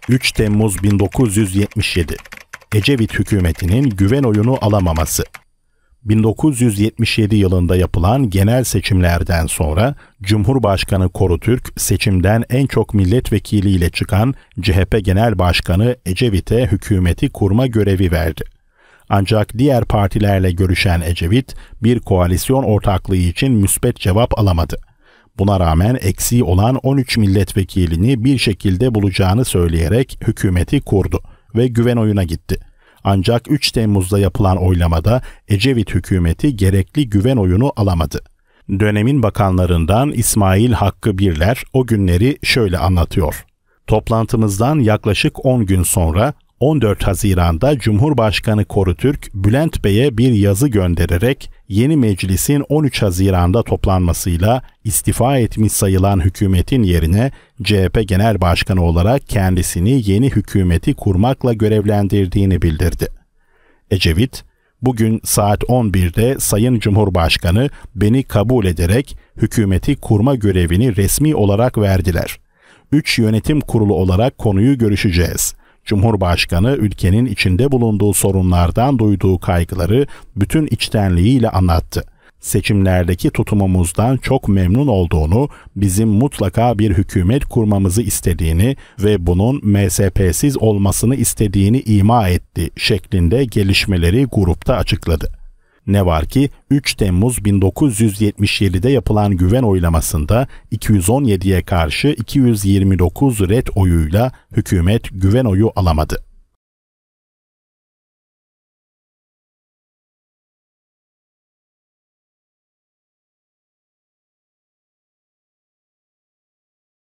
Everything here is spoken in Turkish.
3 Temmuz 1977 Ecevit hükümetinin güven oyunu alamaması. 1977 yılında yapılan genel seçimlerden sonra Cumhurbaşkanı Korutürk seçimden en çok milletvekiliyle çıkan CHP Genel Başkanı Ecevit'e hükümeti kurma görevi verdi. Ancak diğer partilerle görüşen Ecevit bir koalisyon ortaklığı için müspet cevap alamadı. Buna rağmen eksiği olan 13 milletvekilini bir şekilde bulacağını söyleyerek hükümeti kurdu ve güven oyuna gitti. Ancak 3 Temmuz'da yapılan oylamada Ecevit hükümeti gerekli güven oyunu alamadı. Dönemin bakanlarından İsmail Hakkı Birler o günleri şöyle anlatıyor. Toplantımızdan yaklaşık 10 gün sonra 14 Haziran'da Cumhurbaşkanı Korutürk, Bülent Bey'e bir yazı göndererek yeni meclisin 13 Haziran'da toplanmasıyla istifa etmiş sayılan hükümetin yerine CHP Genel Başkanı olarak kendisini yeni hükümeti kurmakla görevlendirdiğini bildirdi. Ecevit, "Bugün saat 11'de Sayın Cumhurbaşkanı beni kabul ederek hükümeti kurma görevini resmi olarak verdiler. 3 yönetim kurulu olarak konuyu görüşeceğiz." Cumhurbaşkanı ülkenin içinde bulunduğu sorunlardan duyduğu kaygıları bütün içtenliğiyle anlattı. Seçimlerdeki tutumumuzdan çok memnun olduğunu, bizim mutlaka bir hükümet kurmamızı istediğini ve bunun MSP'siz olmasını istediğini ima etti şeklinde gelişmeleri grupta açıkladı. Ne var ki 3 Temmuz 1977'de yapılan güven oylamasında 217'ye karşı 229 ret oyuyla hükümet güven oyu alamadı.